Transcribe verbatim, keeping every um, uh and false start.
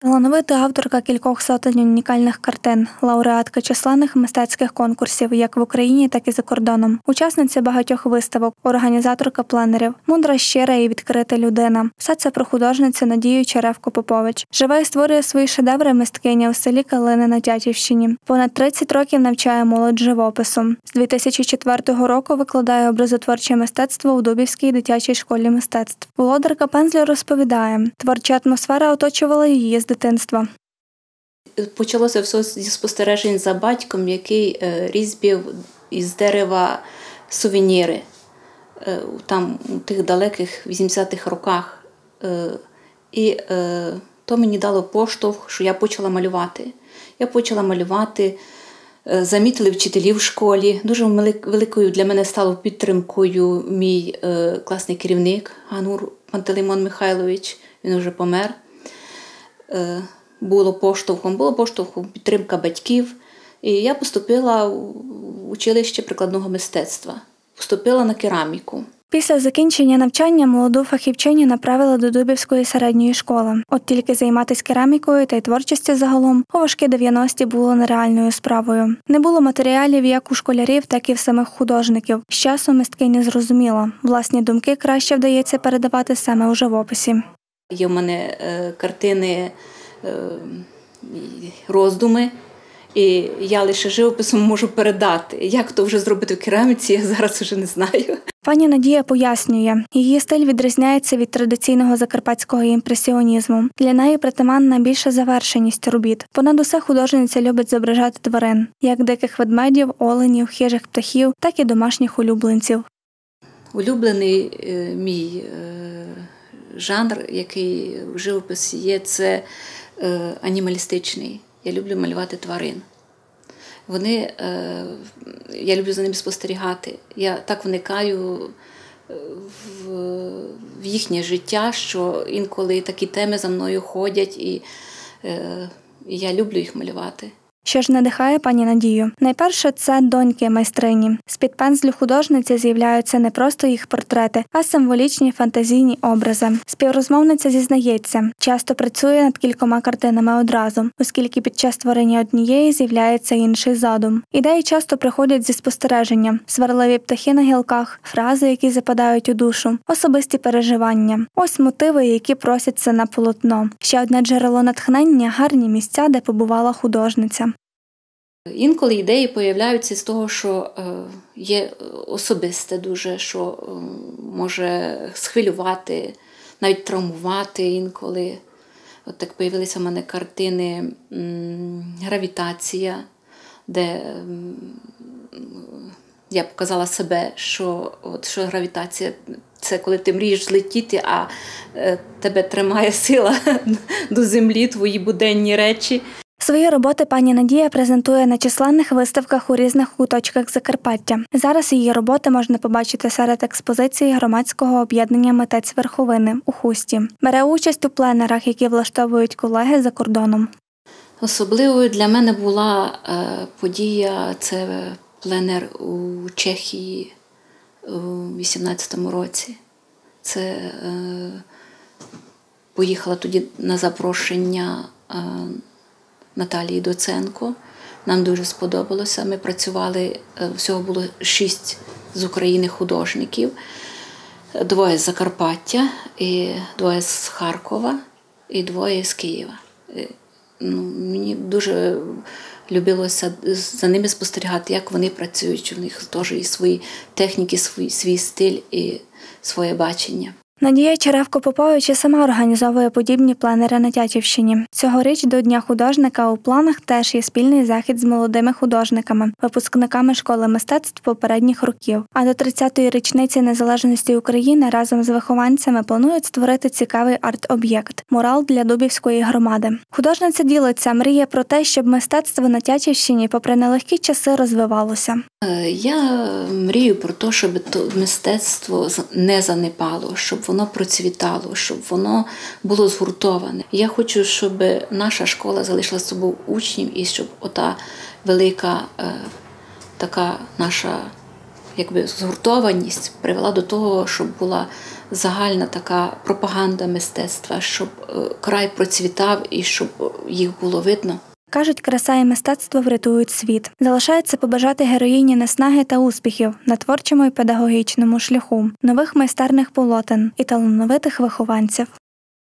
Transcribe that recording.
Талановита авторка кількох сотень унікальних картин, лауреатка численних мистецьких конкурсів як в Україні, так і за кордоном, учасниця багатьох виставок, організаторка пленерів, мудра, щира і відкрита людина. Все це про художницю Надію Черевко-Попович. Живе і створює свої шедеври мисткиня у селі Калини на Тячівщині. Понад тридцять років навчає молодь живопису. З дві тисячі четвертого року викладає образотворче мистецтво у Дубівській дитячій школі мистецтв. Володарка пензлю розповідає, творча атмосфера оточувала її з дитинства. Почалося все зі спостережень за батьком, який різьбив із дерева сувеніри там у тих далеких вісімдесятих роках. І то мені дало поштовх, що я почала малювати. Я почала малювати, замітили вчителі в школі. Дуже великою для мене стало підтримкою мій класний керівник Ганур Пантелеймон Михайлович, він вже помер. Було поштовхом, було поштовхом підтримка батьків. І я поступила в училище прикладного мистецтва. Поступила на кераміку. Після закінчення навчання молоду фахівчиню направили до Дубівської середньої школи. От тільки займатися керамікою та й творчістю загалом у важкі дев'яності було нереальною справою. Не було матеріалів як у школярів, так і в самих художників. З часом мисткиня зрозуміла, власні думки краще вдається передавати саме у живописі. Є в мене е, картини, е, роздуми, і я лише живописом можу передати. Як то вже зробити в кераміці, я зараз вже не знаю. Пані Надія пояснює, її стиль відрізняється від традиційного закарпатського імпресіонізму. Для неї притаманна більша завершеність робіт. Понад усе художниця любить зображати тварин, як диких ведмедів, оленів, хижих птахів, так і домашніх улюбленців. Улюблений е, мій е, жанр, який в живописі є, це е, анімалістичний. Я люблю малювати тварин. Вони, е, я люблю за ними спостерігати. Я так вникаю в, в їхнє життя, що інколи такі теми за мною ходять, і, е, і я люблю їх малювати. Що ж надихає пані Надію? Найперше – це доньки майстрині. З-під пензлю художниці з'являються не просто їх портрети, а символічні фантазійні образи. Співрозмовниця зізнається, часто працює над кількома картинами одразу, оскільки під час створення однієї з'являється інший задум. Ідеї часто приходять зі спостереження, сварливі птахи на гілках, фрази, які западають у душу, особисті переживання. Ось мотиви, які просяться на полотно. Ще одне джерело натхнення – гарні місця, де побувала художниця. Інколи ідеї появляються з того, що є особисте дуже, що може схвилювати, навіть травмувати інколи. От так появилися в мене картини «Гравітація», де я показала себе, що, от, що гравітація – це коли ти мрієш злетіти, а тебе тримає сила до землі, твої буденні речі. Свої роботи пані Надія презентує на численних виставках у різних куточках Закарпаття. Зараз її роботи можна побачити серед експозиції громадського об'єднання «Митець Верховини» у Хусті. Бере участь у пленерах, які влаштовують колеги за кордоном. Особливою для мене була подія – це пленер у Чехії у вісімнадцятому році. Це поїхала тоді на запрошення Наталії Доценко. Нам дуже сподобалося. Ми працювали, всього було шість з України художників, двоє з Закарпаття, і двоє з Харкова, і двоє з Києва. Ну, мені дуже любилося за ними спостерігати, як вони працюють. У них теж і свої техніки, свій, свій стиль і своє бачення. Надія Черевко-Попович і сама організовує подібні пленери на Тячівщині. Цьогоріч до Дня художника у планах теж є спільний захід з молодими художниками, випускниками школи мистецтв попередніх років. А до тридцятої річниці незалежності України разом з вихованцями планують створити цікавий арт-об'єкт – мурал для Дубівської громади. Художниця ділиться, мріє про те, щоб мистецтво на Тячівщині попри нелегкі часи розвивалося. Я мрію про те, щоб мистецтво не занепало, щоб воно процвітало, щоб воно було згуртоване. Я хочу, щоб наша школа залишила з собою учнів і щоб ота велика е, така наша якби, згуртованість привела до того, щоб була загальна така пропаганда мистецтва, щоб край процвітав і щоб їх було видно. Кажуть, краса і мистецтво врятують світ. Залишається побажати героїні наснаги та успіхів на творчому і педагогічному шляху, нових майстерних полотен і талановитих вихованців.